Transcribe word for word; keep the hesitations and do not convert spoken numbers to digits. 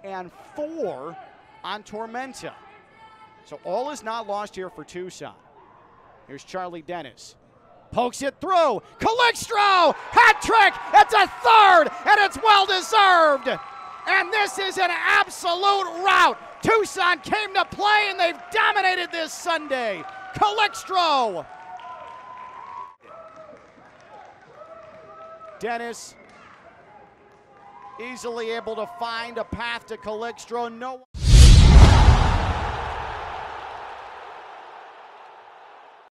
and four on Tormenta. So all is not lost here for Tucson. Here's Charlie Dennis. Pokes it through. Calixtro! Hat trick! It's a third, and it's well-deserved! And this is an absolute rout. Tucson came to play, and they've dominated this Sunday. Calixtro! Dennis easily able to find a path to Calixtro. No